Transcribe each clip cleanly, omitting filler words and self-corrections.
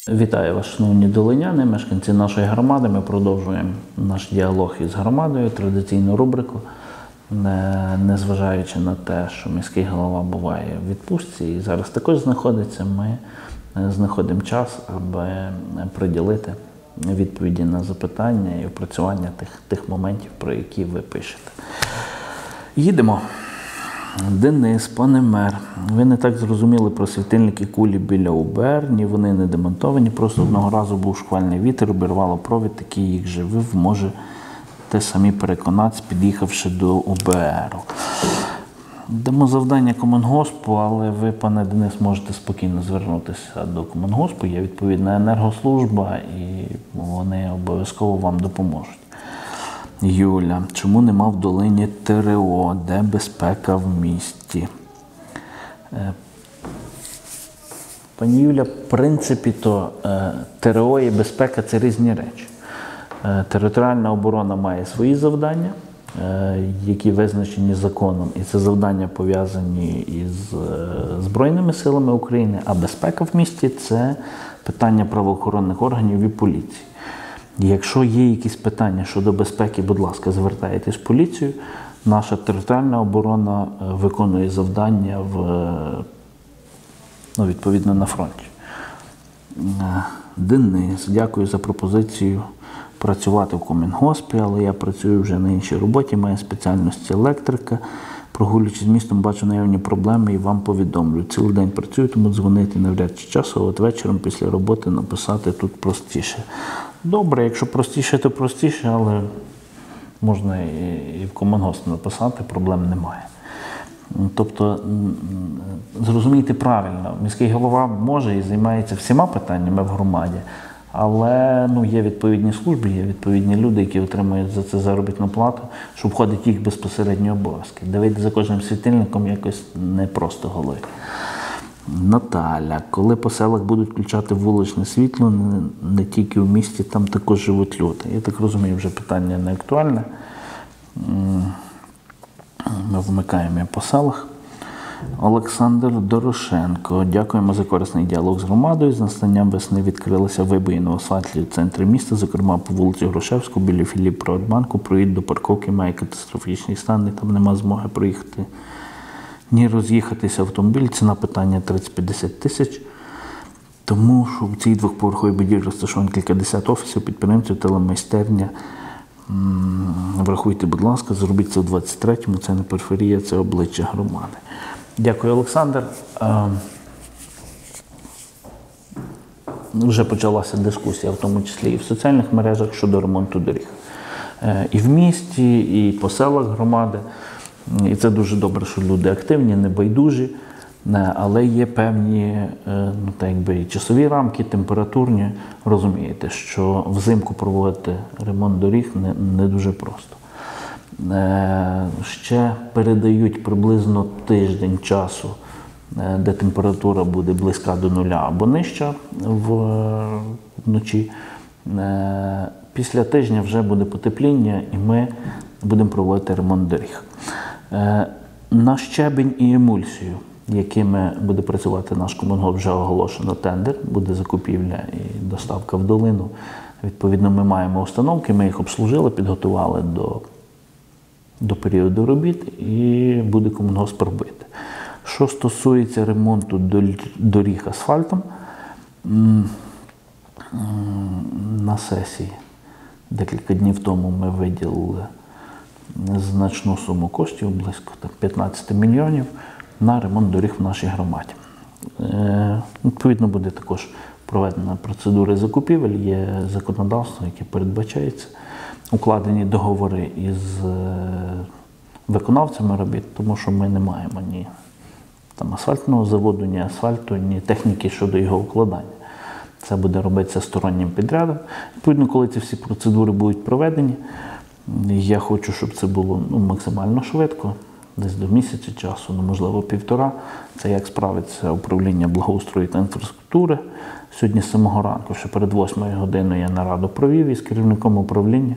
Вітаю вас, шановні долиняни, мешканці нашої громади. Ми продовжуємо наш діалог із громадою, традиційну рубрику. Незважаючи на те, що міський голова буває в відпустці і зараз також знаходиться, ми знаходимо час, аби приділити відповіді на запитання і опрацювання тих моментів, про які ви пишете. Їдемо. Денис, пане мер, ви не так зрозуміли про світильники кулі біля УБР, ні вони не демонтовані, просто одного разу був шквальний вітер, обірвало провід, який їх живив, можете самі переконатися, під'їхавши до УБР. Дамо завдання Комунгоспу, але ви, пане Денис, можете спокійно звернутися до Комунгоспу, є відповідна енергослужба і вони обов'язково вам допоможуть. Юля, чому нема в долині ТРО, де безпека в місті? Пані Юля, в принципі, то ТРО і безпека – це різні речі. Територіальна оборона має свої завдання, які визначені законом, і це завдання пов'язані із Збройними силами України, а безпека в місті – це питання правоохоронних органів і поліції. Якщо є якісь питання щодо безпеки, будь ласка, звертайтесь в поліцію. Наша територіальна оборона виконує завдання відповідно на фронті. Денис, дякую за пропозицію працювати в Комунгоспі, але я працюю вже на іншій роботі, маю спеціальність електрика. Прогулюючись містом, бачу наявні проблеми і вам повідомлю. Цілий день працюю, тому дзвонити навряд чи часу, а от вечором після роботи написати тут простіше. Добре, якщо простіше, то простіше, але можна і в Комунгосп написати, проблем немає. Тобто, зрозумійте правильно, міський голова може і займається всіма питаннями в громаді, але є відповідні служби, є відповідні люди, які отримують за це заробітну плату, що входить їх безпосередні обов'язки. Дивитися за кожним світильником якось не просто голові. Наталя, коли по селах будуть включати вуличне світло, не тільки в місті, там також живуть люди. Я так розумію, вже питання не актуальне. Ми вмикаємо по селах. Олександр Дорошенко, дякуємо за корисний діалог з громадою. З настанням весни відкрилися вибоїни в асфальті в центрі міста, зокрема по вулиці Грушевського, біля філії Приватбанку. Проїзд до парковки має катастрофічний стан, і там нема змоги проїхати. Ні роз'їхатися автомобіль, ціна питання 30-50 тисяч. Тому що в цій двохповерховій будівлі розташовано кількадесят офісів, підприємців, телемайстерня. Врахуйте, будь ласка, зробіть це в 23-му, це не периферія, це обличчя громади. Дякую, Олександр. Вже почалася дискусія, в тому числі і в соціальних мережах, щодо ремонту доріг. І в місті, і по селах громади. І це дуже добре, що люди активні, небайдужі, але є певні часові рамки, температурні. Розумієте, що взимку проводити ремонт доріг не дуже просто. Ще передають приблизно тиждень часу, де температура буде близька до нуля або нижча вночі. Після тижня вже буде потепління і ми будемо проводити ремонт доріг. На щебінь і емульсію, якими буде працювати наш Комунгосп, вже оголошено тендер, буде закупівля і доставка в долину. Відповідно, ми маємо установки, ми їх обслужили, підготували до періоду робіт і буде Комунгосп робити. Що стосується ремонту доріг асфальтом, на сесії декілька днів тому ми виділили значну суму коштів, близько 15 мільйонів, на ремонт доріг в нашій громаді. Відповідно, буде також проведена процедура закупівель, є законодавство, яке передбачається, укладені договори із виконавцями робіт, тому що ми не маємо ні асфальтного заводу, ні асфальту, ні техніки щодо його укладання. Це буде робитися стороннім підрядом. Відповідно, коли ці всі процедури будуть проведені, я хочу, щоб це було максимально швидко, десь до місяця часу, можливо, півтора. Це як справиться управління благоустрою та інфраструктури. Сьогодні з самого ранку, ще перед 8 годиною я нараду провів із керівником управління.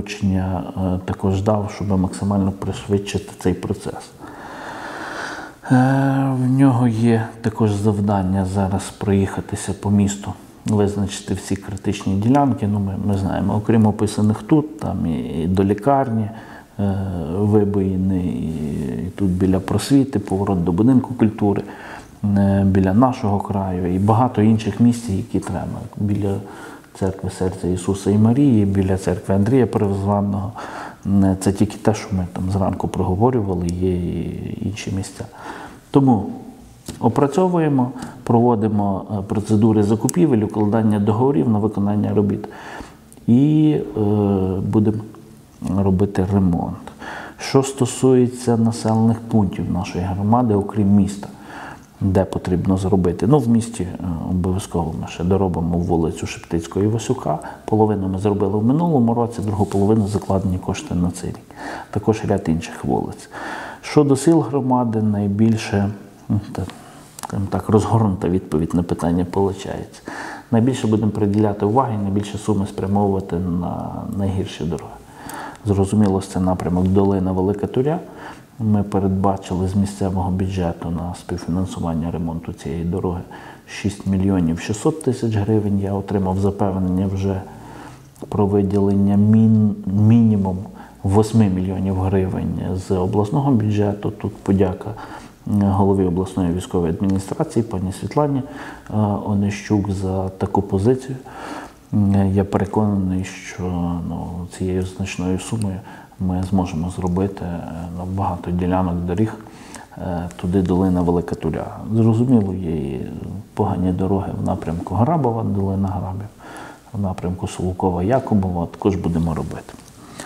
Доручення також дав, щоб максимально пришвидшити цей процес. В нього є також завдання зараз проїхатися по місту, визначити всі критичні ділянки. Ми знаємо, окрім описаних тут, там і до лікарні вибоїни, і тут біля просвіти, поворот до будинку культури, біля нашого краю і багато інших місць, які треба. Біля церкви Серця Ісуса і Марії, біля церкви Андрія Первозванного. Це тільки те, що ми там зранку проговорювали, є і інші місця. Тому опрацьовуємо, проводимо процедури закупівель, укладання договорів на виконання робіт і будемо робити ремонт. Що стосується населених пунктів нашої громади, окрім міста, де потрібно зробити. В місті обов'язково ми ще доробимо вулицю Шептицького і Васюка. Половину ми зробили в минулому році, другу половину закладені кошти на цей рік. Також ряд інших вулиць. Щодо сіл громади, найбільше, так, розгорнута відповідь на питання виходить. Найбільше будемо приділяти уваги, найбільше суми спрямовувати на найгірші дороги. Зрозуміло, це напрямок Долина Велика Туря. Ми передбачили з місцевого бюджету на співфінансування ремонту цієї дороги 6 мільйонів 600 тисяч гривень. Я отримав запевнення вже про виділення мінімум 8 мільйонів гривень з обласного бюджету. Тут подяка голові обласної військової адміністрації, пані Світлані Онищук, за таку позицію. Я переконаний, що цією значною сумою ми зможемо зробити багато ділянок доріг туди Долина Велика Туря. Зрозуміло, є і погані дороги в напрямку Грабова, Долина Грабів, в напрямку Солокова-Якубова, також будемо робити.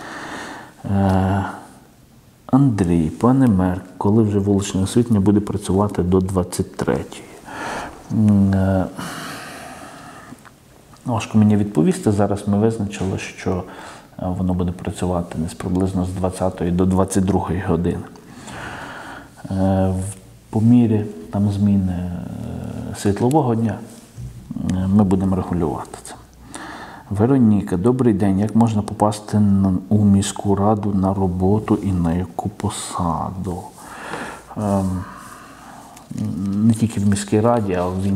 Андрій, пане мер, коли вже вуличне освітлення буде працювати до 23-ї? Важко мені відповісти. Зараз ми визначили, що воно буде працювати десь приблизно з 20-ї до 22-ї години. По мірі там зміни світлового дня ми будемо регулювати це. Вероніка, добрий день. Як можна попасти у міську раду на роботу і на яку посаду? Не тільки в міській раді, а в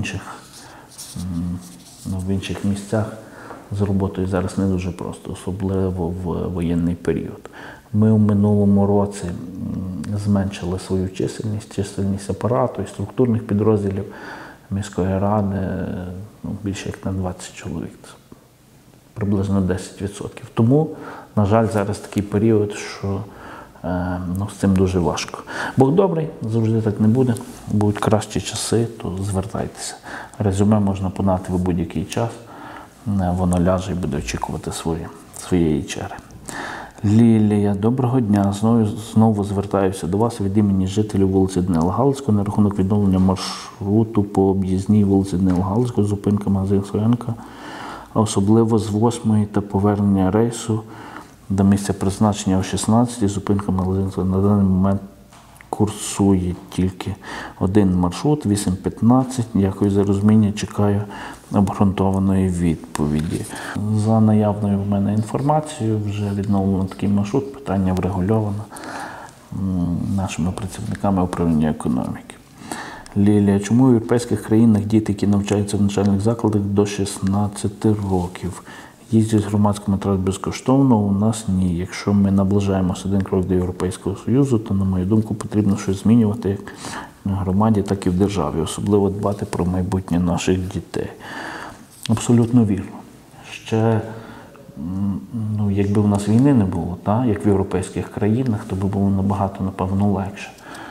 інших місцях з роботою зараз не дуже просто, особливо в воєнний період. Ми у минулому році зменшили свою чисельність апарату і структурних підрозділів міської ради більше як на 20 чоловік. Це приблизно 10%. Тому, на жаль, зараз такий період, що з цим дуже важко. Бог добрий, завжди так не буде. Будуть кращі часи, то звертайтеся. Резюме можна подати в будь-який час. Воно ляже і буде очікувати своєї черги. Лілія, доброго дня. Знову звертаюся до вас від імені жителів вулиці Данила Галицького на рахунок відновлення маршруту по об'їзній вулиці Данила Галицького, зупинка магазин Соянка, а особливо з 8-ї та повернення рейсу до місця призначення о 16-й, зупинка магазин Соянка. На даний момент курсує тільки один маршрут, 8:15. Дякую за розуміння, чекаю обґрунтованої відповіді. За наявною в мене інформацією, вже відновлено такий маршрут, питання врегульовано нашими працівниками управління економіки. Лілія, чому в європейських країнах діти, які навчаються в навчальних закладах до 16 років, їздять в громадському транспорті безкоштовно, у нас ні. Якщо ми наближаємося один крок до Європейського Союзу, то, на мою думку, потрібно щось змінювати як в громаді, так і в державі. Особливо дбати про майбутнє наших дітей. Абсолютно вірно. Ще, якби в нас війни не було, як в європейських країнах, то би було набагато, напевно, легше.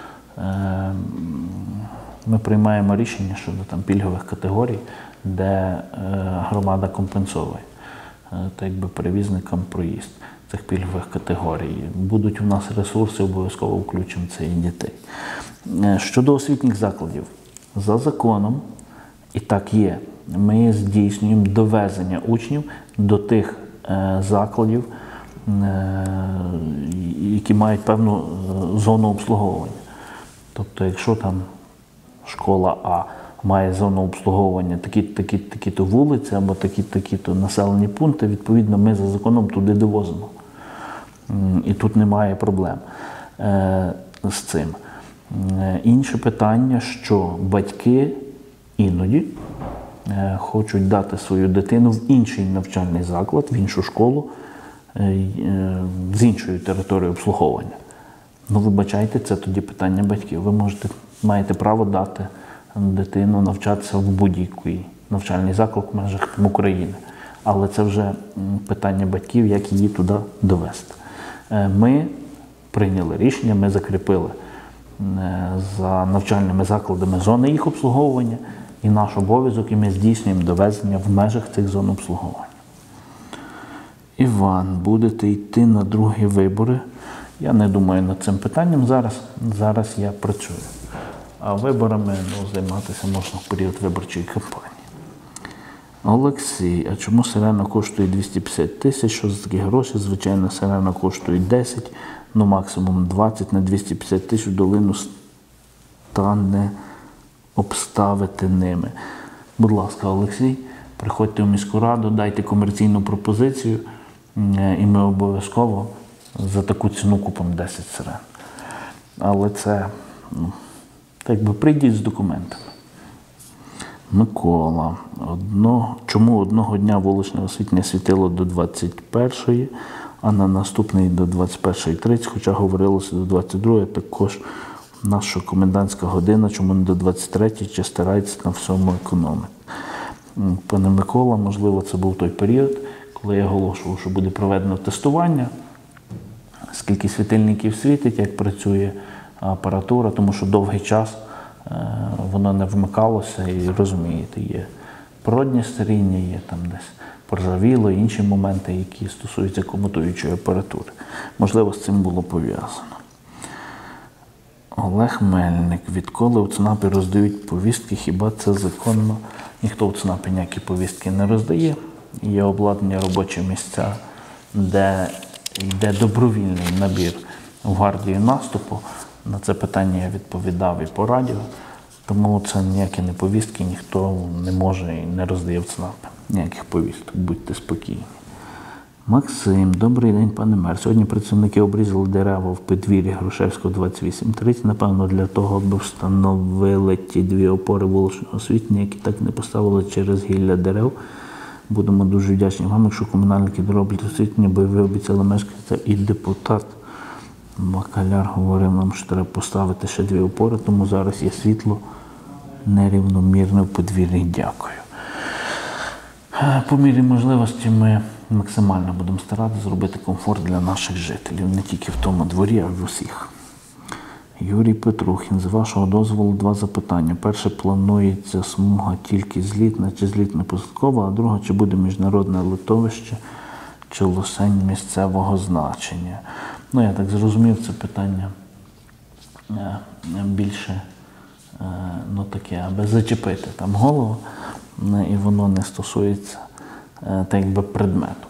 Ми приймаємо рішення щодо пільгових категорій, де громада компенсує перевізникам проїзд цих пільгових категорій. Будуть у нас ресурси, обов'язково включимо це і дітей. Щодо освітніх закладів, за законом, і так є, ми здійснюємо довезення учнів до тих закладів, які мають певну зону обслуговування. Тобто, якщо там школа А має зону обслуговування такі-то вулиці або такі-то населені пункти, відповідно, ми за законом туди довозимо. І тут немає проблем з цим. Інше питання, що батьки іноді хочуть дати свою дитину в інший навчальний заклад, в іншу школу, з іншою територією обслуговування. Ну, вибачайте, це тоді питання батьків. Ви маєте право дати дитину навчатися в будь-який навчальний заклад в межах України. Але це вже питання батьків, як її туди довести. Ми прийняли рішення, ми закріпили за навчальними закладами зони їх обслуговування і наш обов'язок, і ми здійснюємо довезення в межах цих зон обслуговування. Іван, будете йти на другі вибори? Я не думаю над цим питанням зараз. Зараз я працюю. А виборами займатися можна в період виборчої кампанії. Олексій, а чому сирена коштує 250 тисяч? Що за такі гроші? Звичайно, сирена коштує 10, ну максимум 20 на 250 тисяч долину стане обставити ними. Будь ласка, Олексій, приходьте в міську раду, дайте комерційну пропозицію, і ми обов'язково за таку ціну купимо 10 сирен. Але це, так би, прийдіть з документами. Микола, чому одного дня вуличне освітлення світило до 21-ї, а на наступний до 21:30, хоча говорилося до 22-ї, також наша комендантська година, чому не до 23-ї, чи старається на всьому економити. Пане Микола, можливо, це був той період, коли я оголошував, що буде проведено тестування, скільки світильників світить, як працює апаратура, тому що довгий час воно не вмикалося, і розумієте, є природнє старіння, є там десь поржавіло, інші моменти, які стосуються комутуючої апаратури. Можливо, з цим було пов'язано. Олег Мельник, відколи у ЦНАПі роздають повістки, хіба це законно? Ніхто у ЦНАПі ніякі повістки не роздає. Є обладнані робочі місця, де йде добровільний набір в гвардію наступу. На це питання я відповідав і по радіо, тому це ніякі не повістки, ніхто не може і не роздає в ЦНАПі. Ніяких повісток, будьте спокійні. Максим, добрий день, пане мер. Сьогодні працівники обрізали дерева в підвір'ї Грушевського, 28-30, напевно, для того, аби встановили ті дві опори вуличного освітлення, які так не поставили через гілля дерев. Будемо дуже вдячні вам, якщо комунальники дороблять освітлення, бо ви обіцяли мешканцям, і депутат Макаляр говорив нам, що треба поставити ще дві опори, тому зараз є світло нерівномірне в подвір'ї. Дякую. По мірі можливості ми максимально будемо старатися зробити комфорт для наших жителів, не тільки в тому дворі, а й в усіх. Юрій Петрухін, з вашого дозволу 2 запитання. Перше, планується смуга тільки злітна чи злітно-посадкова, а друге, чи буде міжнародне литовище чи лосень місцевого значення. Ну, я так зрозумів, це питання більше, таке, аби зачепити там голову, і воно не стосується, так якби, предмету.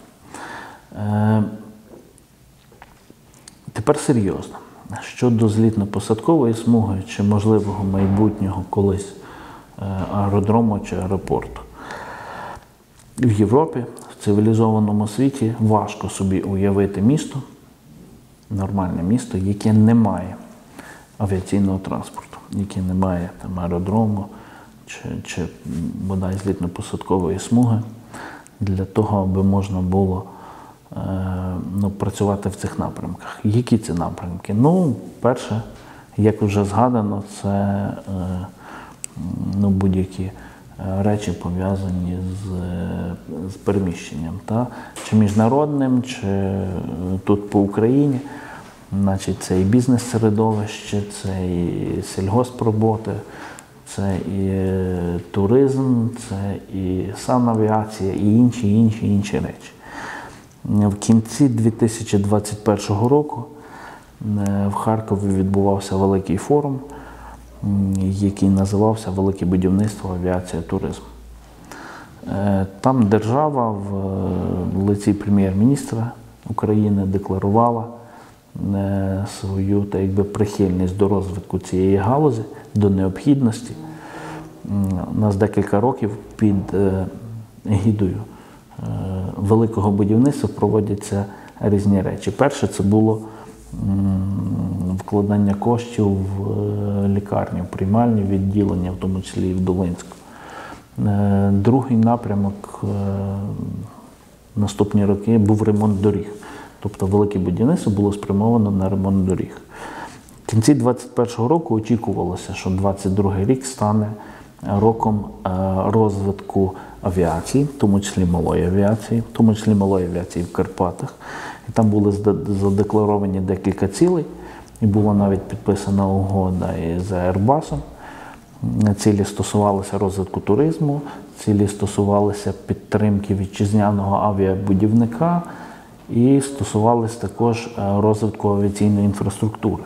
Тепер серйозно. Щодо злітно-посадкової смуги, чи можливого майбутнього колись аеродрому чи аеропорту. В Європі, в цивілізованому світі важко собі уявити місто, нормальне місто, яке не має авіаційного транспорту, яке не має там аеродрому чи бодай злітно-посадкової смуги, для того, аби можна було працювати в цих напрямках. Які це напрямки? Перше, як вже згадано, це будь-які речі, пов'язані з переміщенням. Чи міжнародним, чи тут по Україні. Значить, це і бізнес-середовище, це і сільгоспроботи, це і туризм, це і санавіація, і інші речі. В кінці 2021 року в Харкові відбувався великий форум, який називався «Велике будівництво, авіація, туризм». Там держава в лиці прем'єр-міністра України декларувала свою прихильність до розвитку цієї галузі, до необхідності. У нас декілька років під егідою великого будівництва проводяться різні речі. Перше, це було вкладання коштів в лікарні, приймальні відділення, в тому числі і в Долинську. Другий напрямок наступні роки був ремонт доріг. Тобто велике будівництво було спрямовано на ремонт доріг. В кінці 2021 року очікувалося, що 2022 рік стане роком розвитку авіації, в тому числі малої авіації, в Карпатах. І там були задекларовані декілька цілей, і була навіть підписана угода із Airbus. Цілі стосувалися розвитку туризму, цілі стосувалися підтримки вітчизняного авіабудівника і стосувалися також розвитку авіаційної інфраструктури.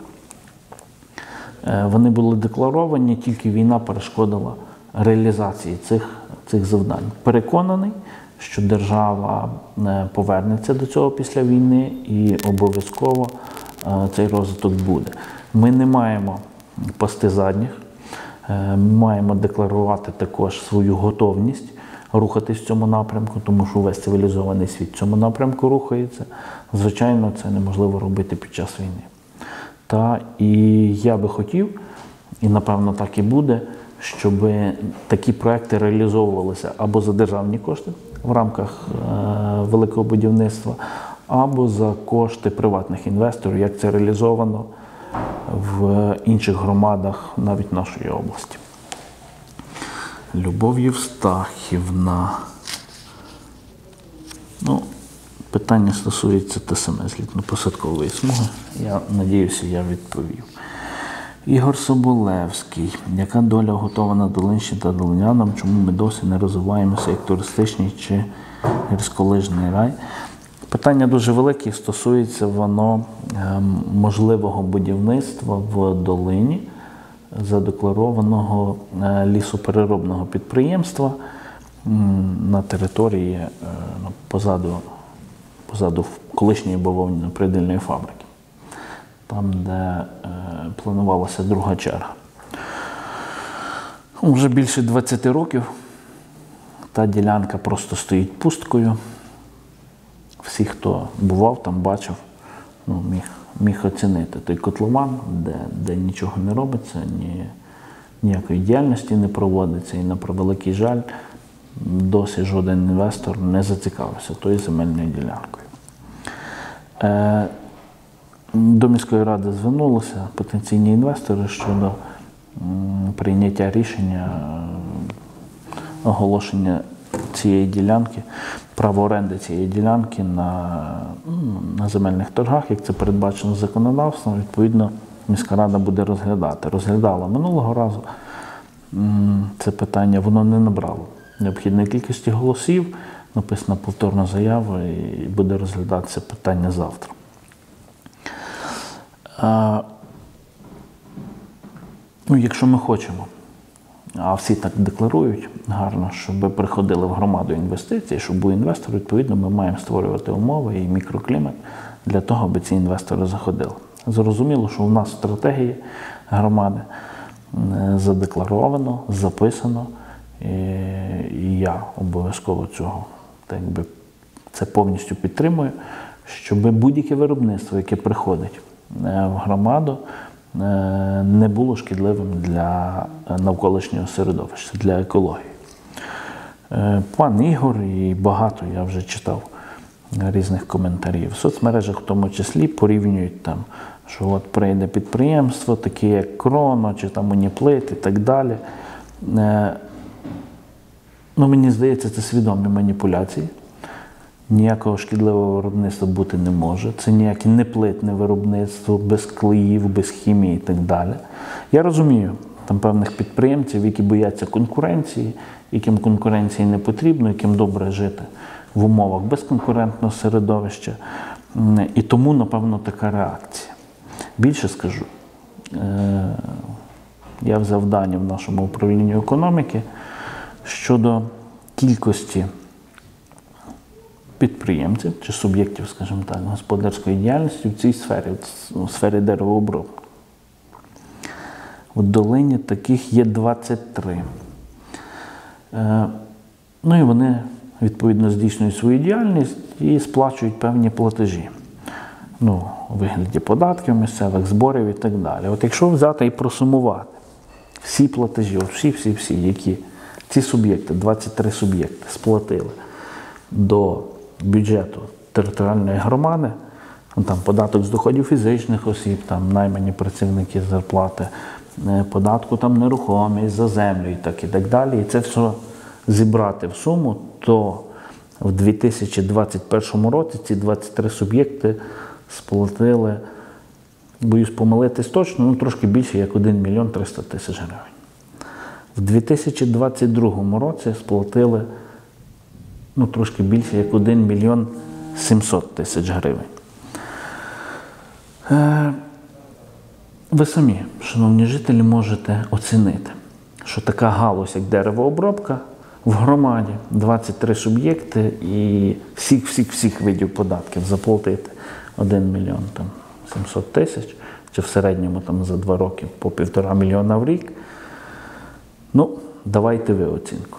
Вони були декларовані, тільки війна перешкодила реалізації цих завдань. Переконаний, що держава повернеться до цього після війни і обов'язково цей розвиток буде. Ми не маємо пасти задніх, ми маємо декларувати також свою готовність рухатись в цьому напрямку, тому що весь цивілізований світ в цьому напрямку рухається. Звичайно, це неможливо робити під час війни. І я би хотів, і напевно так і буде, щоб такі проекти реалізовувалися або за державні кошти в рамках великого будівництва, або за кошти приватних інвесторів, як це реалізовано в інших громадах навіть нашої області. Любов Євстахівна. Питання стосується те саме злітно-посадкової смуги. Я сподіваюся, я відповів. Ігор Соболевський. Яка доля готована Долинщині та долинянам? Чому ми досі не розвиваємося як туристичний чи гірськолижний рай? Питання дуже велике, стосується воно можливого будівництва в долині задекларованого лісопереробного підприємства на території позаду колишньої бавовняно-прядільної фабрики, там, де планувалася друга черга. Вже більше 20 років та ділянка просто стоїть пусткою. Всі, хто бував там, бачив, міг оцінити той котлован, де нічого не робиться, ніякої діяльності не проводиться. І на превеликий жаль, досі жоден інвестор не зацікавився тою земельною ділянкою. До міської ради звернулися потенційні інвестори щодо прийняття рішення оголошення цієї ділянки, право оренди цієї ділянки на земельних торгах, як це передбачено законодавством. Відповідно, міська рада буде розглядати. Розглядала минулого разу це питання, воно не набрало необхідної кількості голосів, написана повторна заява і буде розглядатися питання завтра. Якщо ми хочемо, а всі так декларують гарно, щоб приходили в громаду інвестиції, щоб був інвестор, відповідно, ми маємо створювати умови і мікроклімат для того, аби ці інвестори заходили. Зрозуміло, що у нас в стратегії громади задекларовано, записано, і я обов'язково це повністю підтримую, щоб будь-яке виробництво, яке приходить в громаду, не було шкідливим для навколишнього середовища, для екології. Пан Ігор і багато, я вже читав різних коментарів. В соцмережах в тому числі порівнюють там, що от прийде підприємство, таке як Кроно, чи там Уніплит і так далі. Мені здається, це свідомі маніпуляції. Ніякого шкідливого виробництва бути не може. Це ніяке неплитне виробництво, без клеїв, без хімії і так далі. Я розумію, там певних підприємців, які бояться конкуренції, яким конкуренції не потрібно, яким добре жити в умовах безконкурентного середовища. І тому, напевно, така реакція. Більше скажу, я взяв дані в нашому управлінні економіки щодо кількості підприємців чи суб'єктів, скажімо так, господарської діяльності в цій сфері, у сфері деревообробки. У Долині таких є 23. І вони, відповідно, здійснюють свою діяльність і сплачують певні платежі. у вигляді податків місцевих, зборів і так далі. От якщо взяти і просумувати всі платежі, всі, які ці суб'єкти, 23 суб'єкти сплатили до бюджету територіальної громади, там податок з доходів фізичних осіб, там наймані працівники зарплати, податку там нерухомість за землю і так далі. І це все зібрати в суму, то в 2021 році ці 23 суб'єкти сплатили, боюсь помилитись точно, трошки більше, як 1 мільйон 300 тисяч гривень. В 2022 році сплатили трошки більше, як 1 мільйон 700 тисяч гривень. Ви самі, шановні жителі, можете оцінити, що така галузь, як деревообробка, в громаді 23 суб'єкти і всіх видів податків заплатити 1 мільйон 700 тисяч, чи в середньому за 2 роки по 1,5 мільйона в рік. Давайте ви оцінку.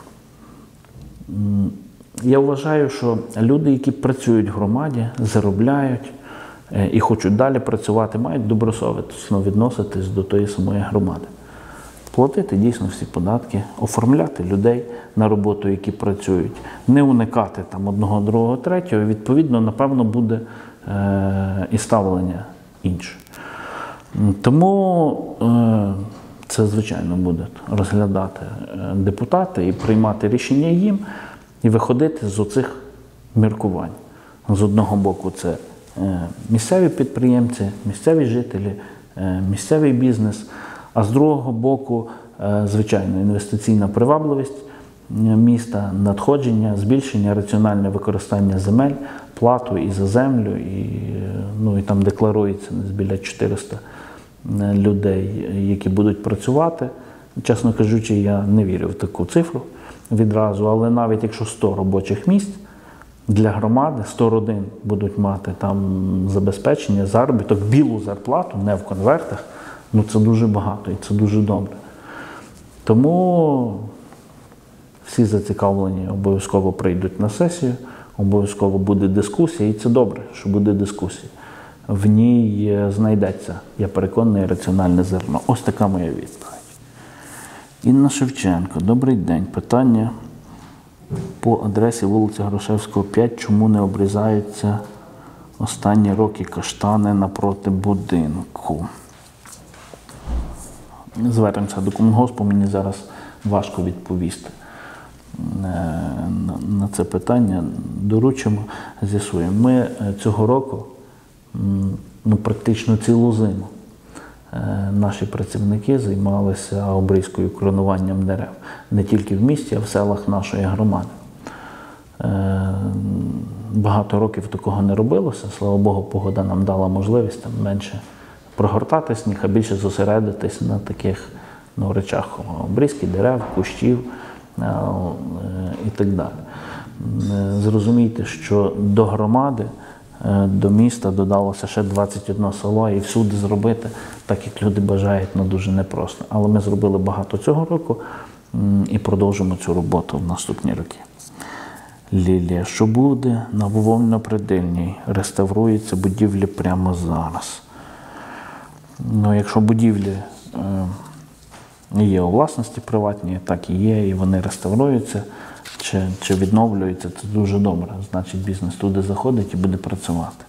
Я вважаю, що люди, які працюють в громаді, заробляють і хочуть далі працювати, мають добросовісно відноситись до тої самої громади. Платити дійсно всі податки, оформляти людей на роботу, які працюють, не уникати одного, другого, третього, і відповідно, напевно, буде і ставлення інше. Тому це, звичайно, будуть розглядати депутати і приймати рішення їм, і виходити з оцих міркувань. З одного боку, це місцеві підприємці, місцеві жителі, місцевий бізнес, а з другого боку, звичайно, інвестиційна привабливість міста, надходження, збільшення, раціональне використання земель, плату і за землю, і там декларується біля 400 людей, які будуть працювати. Чесно кажучи, я не вірю в таку цифру відразу, але навіть якщо 100 робочих місць для громади, 100 родин будуть мати там забезпечення, заробіток, білу зарплату, не в конвертах, це дуже багато і це дуже добре. Тому всі зацікавлені обов'язково прийдуть на сесію, обов'язково буде дискусія, і це добре, що буде дискусія. В ній знайдеться, я переконаний, раціональне зерно. Ось така моя відповідь. Інна Шевченко. Добрий день. Питання по адресі вулиця Грушевського, 5. Чому не обрізаються останні роки каштани напроти будинку? Звернемося до комунгоспу, мені зараз важко відповісти на це питання. Доручимо, з'ясуємо. Ми цього року практично цілу зиму наші працівники займалися обрізкою, коронуванням дерев. Не тільки в місті, а в селах нашої громади. Багато років такого не робилося. Слава Богу, погода нам дала можливість менше прогортати сніг, а більше зосередитись на таких речах обрізки дерев, кущів і так далі. Зрозумійте, що до громади, до міста додалося ще 21 село, і всюди зробити, так як люди бажають, дуже непросто. Але ми зробили багато цього року і продовжимо цю роботу в наступні роки. Лілія. Що буде на Вовно-Придильній? Реставруються будівлі прямо зараз. Якщо будівлі є у власності приватні, так і є, і вони реставруються, чи відновлюються, це дуже добре. Значить, бізнес туди заходить і буде працювати.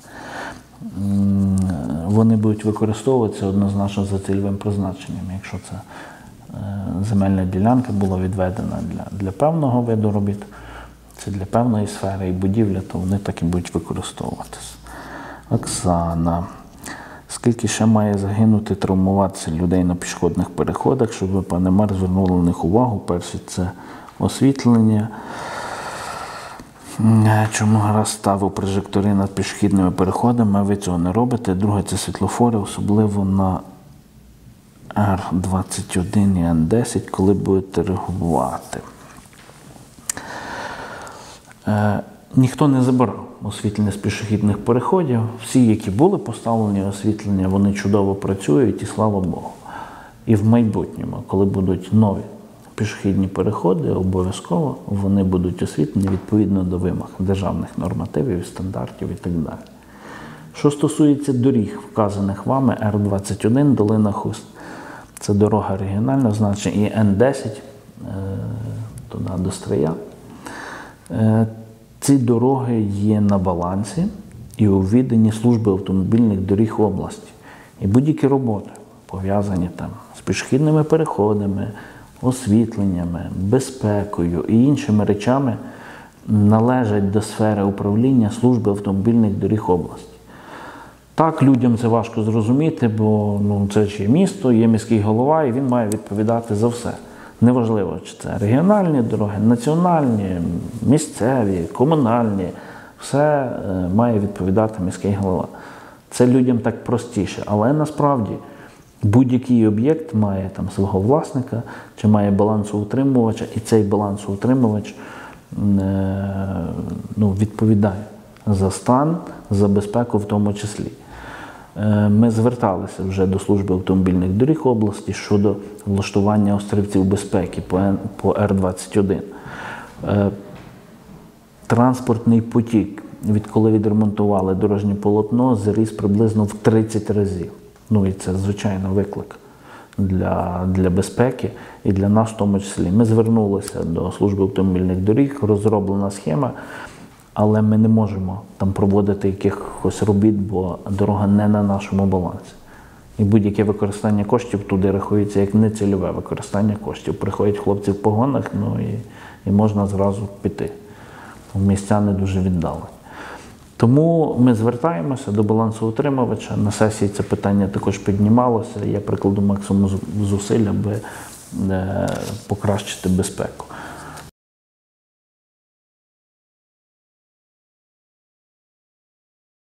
Вони будуть використовуватися однозначно за цільовим призначенням. Якщо це земельна ділянка була відведена для певного виду робіт, це для певної сфери і будівля, то вони так і будуть використовуватися. Оксана. Скільки ще має загинути, травмуватися людей на пішохідних переходах, щоб ви, пане мер, звернули на них увагу? Перше – це освітлення. Чому раз ставив прожектори над пішохідними переходами, а ви цього не робите? Друге – це світлофори, особливо на Р21 і Н10, коли будете реагувати. Ніхто не забирав освітлення з пішохідних переходів. Всі, які були поставлені освітлення, вони чудово працюють, і слава Богу. І в майбутньому, коли будуть нові пішохідні переходи, обов'язково вони будуть освітлені відповідно до вимог державних нормативів, стандартів і так далі. Що стосується доріг, вказаних вами, Р-21, Долина Хуст. Це дорога регіонального значення, і Н-10, туди до Стрия. Ці дороги є на балансі і у відданні Служби автомобільних доріг області. І будь-які роботи, пов'язані там з пішохідними переходами, освітленнями, безпекою і іншими речами, належать до сфери управління Служби автомобільних доріг області. Так, людям це важко зрозуміти, бо це ж є місто, є міський голова, і він має відповідати за все. Неважливо, чи це регіональні дороги, національні, місцеві, комунальні. Все має відповідати міський голова. Це людям так простіше, але насправді будь-який об'єкт має там свого власника, чи має балансоутримувача, і цей балансоутримувач відповідає за стан, за безпеку в тому числі. Ми зверталися вже до Служби автомобільних доріг області щодо влаштування острівців безпеки по Р-21. Транспортний потік, відколи відремонтували дорожнє полотно, зріс приблизно в 30 разів. І це, звичайно, виклик для безпеки і для нас в тому числі. Ми звернулися до Служби автомобільних доріг, розроблена схема, але ми не можемо там проводити якихось робіт, бо дорога не на нашому балансі. І будь-яке використання коштів туди рахується як нецільове використання коштів. Приходять хлопці в погонах, і можна зразу піти. Місця не дуже віддалені. Тому ми звертаємося до балансоутримувача. На сесії це питання також піднімалося. Я прикладу максимум зусиль, аби покращити безпеку.